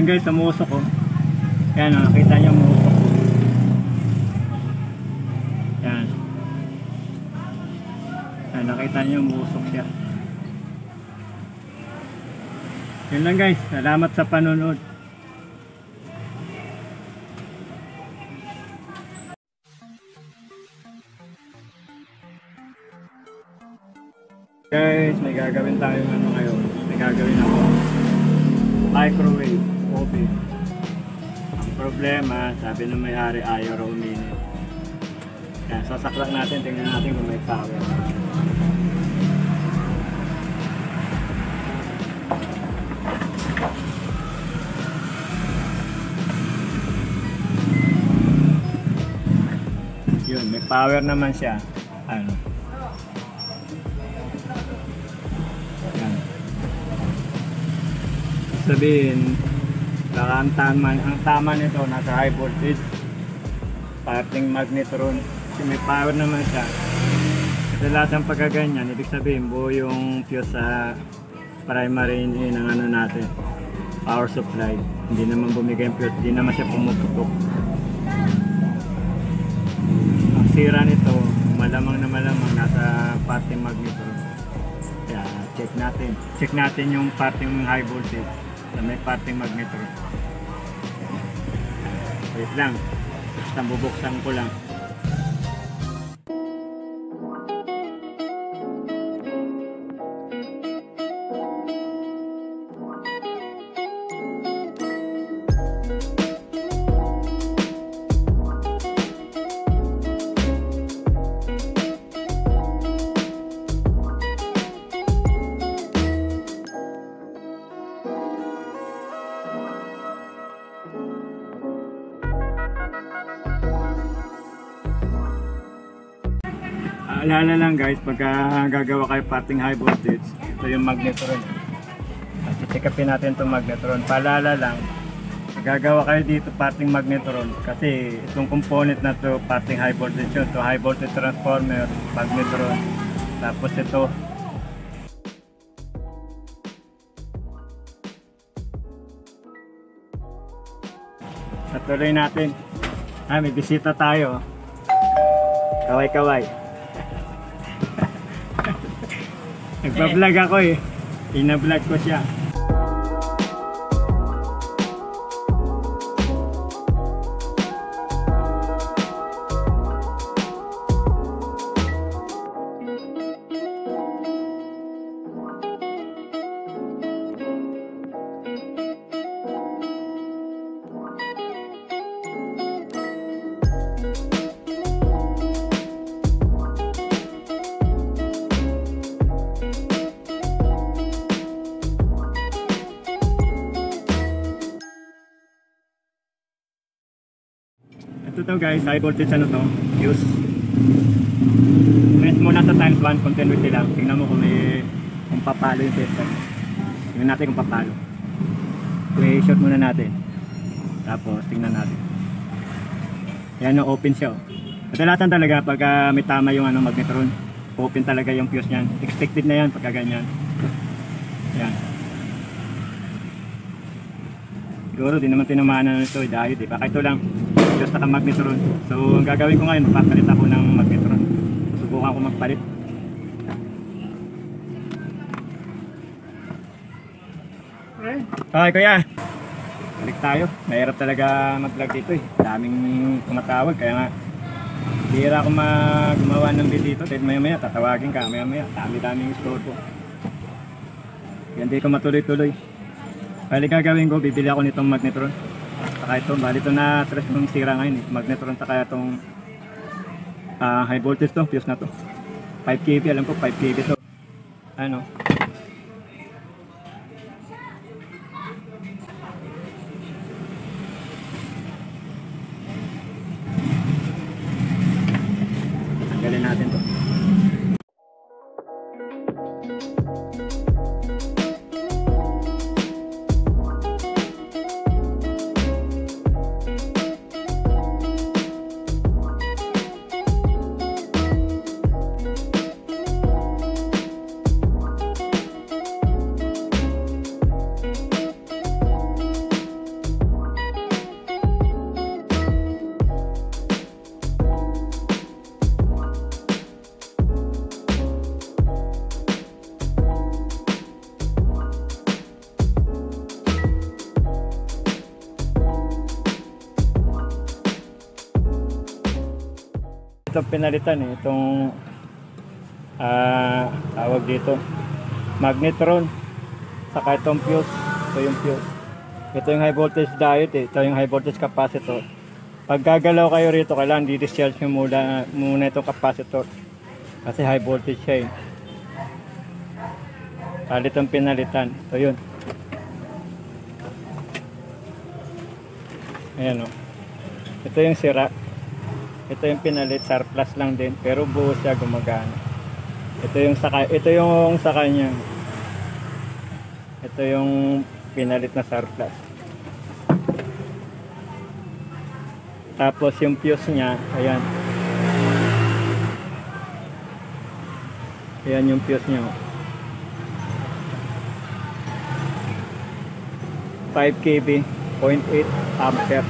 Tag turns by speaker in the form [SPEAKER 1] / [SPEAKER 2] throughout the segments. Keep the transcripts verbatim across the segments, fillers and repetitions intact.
[SPEAKER 1] guys, umuusok ko. Yan, oh, nakita niyo umuusok ko. Yan. Yan, nakita niyo umuusok siya. Yun lang guys, salamat sa panonood. Guys, may gagawin tayo ano ngayon. May gagawin ako microwave oven. Ang problema, sabi ng may-ari ayaw raw uminit. Kaya sasaklak natin, tingnan natin kung may power. Yun, may power naman siya. Ano? Sabihin, baka ang tama, ang tama nito nasa high voltage, parting magnetron, kasi may power naman siya. Kasi lahat ng pagkaganyan, ibig sabihin buo yung fuse sa primary ng ano natin, power supply. Hindi naman bumigay yung fuse, hindi naman siya pumuputok. Ang sira nito, malamang na malamang nasa parting magnetron. Kaya check natin, check natin yung parting high voltage na may parting magnetron. Wait lang, basta bubuksan ko lang. Alala lang guys, pagka gagawa kayo parting high voltage, ito yung magnetron. At check-upin natin itong magnetron. Paalala lang, gagawa kayo dito parting magnetron kasi itong component na to parting high voltage yun. Ito high voltage transformer, magnetron. Tapos ito natuloy natin. Ah, may bisita tayo. Kaway-kaway. Nagpa-vlog ako eh. Ina-vlog ko siya. Ito to guys, high voltage ano to, fuse. Press muna sa times one, continuity lang. Tingnan mo kung may kung papalo yung tester. Tingnan natin kung papalo. I-short muna natin. Tapos tingnan natin. Yan yung open siya. Kadalasan talaga pag uh, may tama yung ano, magnetron, open talaga yung fuse niyan. Expected na yan pagka ganyan. Yan. Siguro di naman tinamaan na ito dahil di ba? Ito lang just naka magnetron. So ang gagawin ko ngayon, magpapalit ako ng magnetron. Subukan ko magpalit. Okay kuya, balik tayo. Mahirap talaga mag-vlog dito eh. Daming tumatawag kaya nga bihira ako gumawa ng video dito. Dahil maya maya tatawagin ka, maya maya dami-daming store ko. Kaya hindi ko matuloy-tuloy. Bali gagawin ko, bibili ako nitong magnetron. Saka ito, bali ito na tres yung sira ngayon eh. Magnetron saka itong uh, high voltage to, fuse na to. five K V, alam ko five K V to. Ano? Tanggalin natin to. Ito pinalitan eh, itong ah, tawag dito, magnetron, saka itong fuse. Ito yung fuse. Ito yung high voltage diode eh. Ito yung high voltage capacitor. Pag gagalaw kayo rito, kailangan di-discharge nyo muna, muna itong capacitor. Kasi high voltage siya eh. Palit ang pinalitan. Ito yun. Ayan o. Ito yung sira. Ito yung pinalit, surplus lang din, pero buo siya, gumagana. Ito yung saka, ito yung sa kanya. Ito yung pinalit na surplus. Tapos yung fuse niya, ayan. Ayan yung fuse niya. five K V, zero point eight ampere.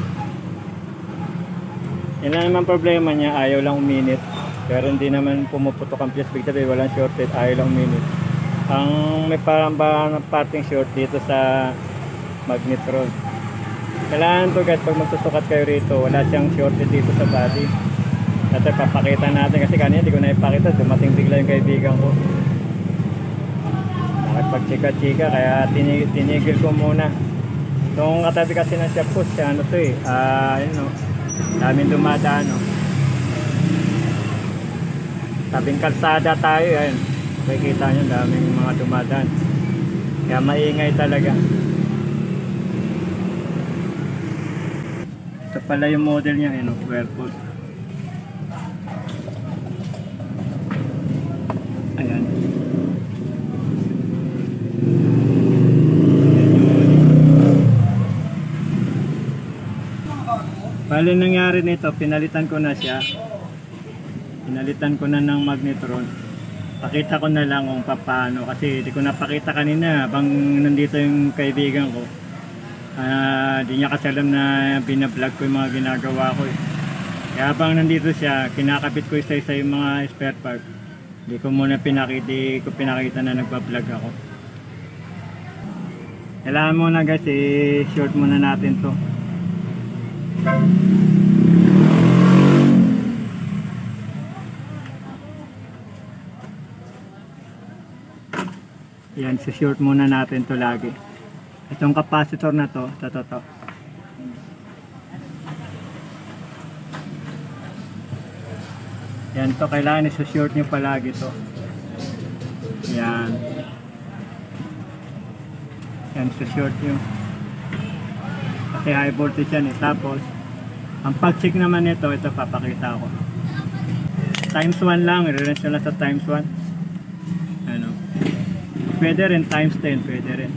[SPEAKER 1] Yan lang naman problema niya, ayaw lang uminit. Pero hindi naman pumuputok ang fuse, big sabi walang shorted, ayaw lang uminit. Ang may parang ba parting short dito sa magnetron. Kailangan to guys, pag magsusukat kayo rito, wala siyang shorted dito sa body. At papakita natin kasi kanina hindi ko na ipakita, dumating bigla yung kaibigan ko. Nakipag-chika-chika, kaya tinig tinigil ko muna. Itong katabi kasi ng shop ko, siya ano to eh, ah, uh, yun o. Daming dumadaan no? Tabing kalsada tayo yan. Makikita nyo daming mga dumadaan. Kaya maingay talaga. Ito pala yung model niya yun, Whirlpool. Ayan. Bali nangyari nito, pinalitan ko na siya. Pinalitan ko na ng magnetron. Pakita ko na lang kung paano kasi hindi ko napakita kanina habang nandito yung kaibigan ko. Uh, di niya kasi alam na binablog ko yung mga ginagawa ko eh. Kaya habang nandito siya, kinakabit ko isa-isa yung mga spare part. Hindi ko muna pinakita, di ko pinakita na nagbablog ako. Kailangan muna guys, i-short muna natin to. Yan, short muna natin to lagi. Itong capacitor na to, to, to, to. Yan to, kailangan i-short nyo palagi to. Yan. Yan, short nyo. Kasi high voltage yan eh. Tapos, ang pag-check naman nito, ito papakita ko. Times one lang, i-reference nyo lang sa times one. Ano. Pwede rin, times ten, pwede rin.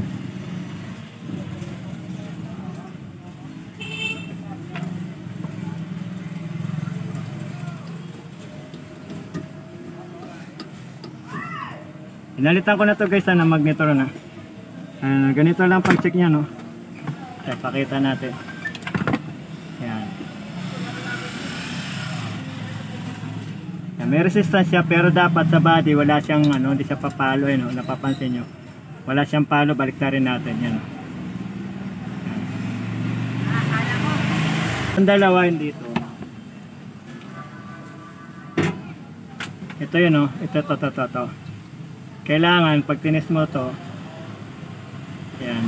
[SPEAKER 1] Inalitan ko na to guys na magnetron na. Uh, ganito lang pag-check nya no. Okay, pakita natin. Yan. Yan. May resistance siya pero dapat sa body wala siyang ano, hindi siya papalo eh, no? Napapansin nyo. Wala siyang palo, balik na rin natin. Yan. Yan. Ang dalawa yun dito. Ito yun no. Ito to to to to. Kailangan pag tinis mo to, yan.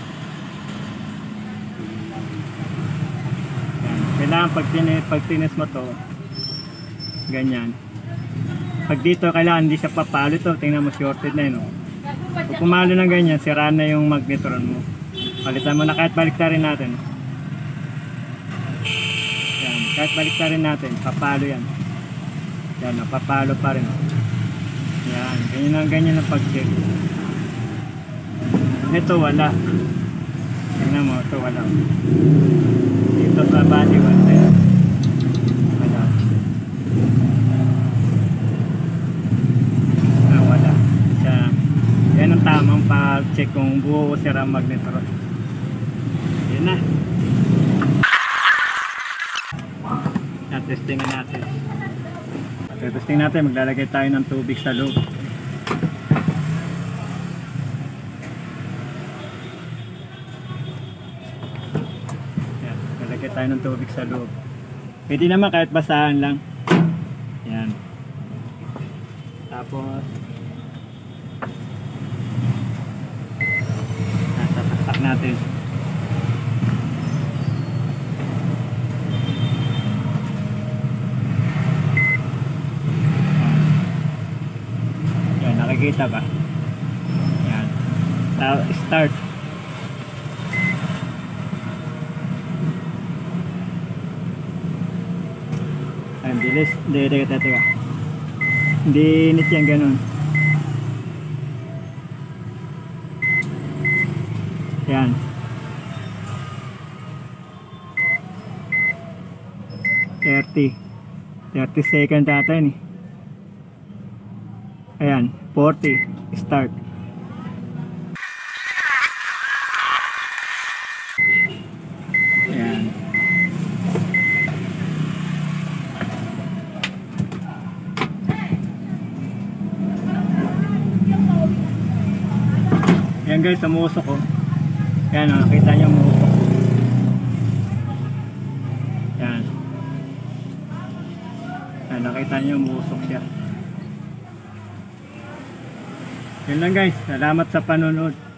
[SPEAKER 1] Yan. Kailangan pag tinis, pag tinis mo to, ganyan. Pag dito kailangan hindi siya papalo to, tingnan mo shorted na yun. No? Kung pumalo ng ganyan, sira na yung magnetron mo. Palitan mo na kahit baliktarin natin. Yan. Kahit baliktarin natin, papalo yan. Yan, no? Papalo pa rin. No? Yan, ganyan ang ganyan ang pag-check. Ito wala. Tingnan mo, ito wala. Dito sa body wala. Wala. Ah, wala. Siya. Yan ang tamang pag-check kung buo o sira ang magnetron. Yan na. Testingin natin. Testing natin, maglalagay tayo ng tubig sa loob. Yan, lalagay tayo ng tubig sa loob. Pwede naman kahit basahan lang. Yan. Tapos tataktak natin. Yan, nakikita ba? Yan. Start. Ay, bilis. Hindi, teka, teka. Hindi init yan ganun. Yan. thirty. thirty seconds ata yun eh. Ayan. forty. Start. Ayan. Ayan guys, umusok ko. Ayan, nakita niyo umusok. Ayan. Ayan, nakita niyo umusok siya. Yun lang guys, salamat sa panonood.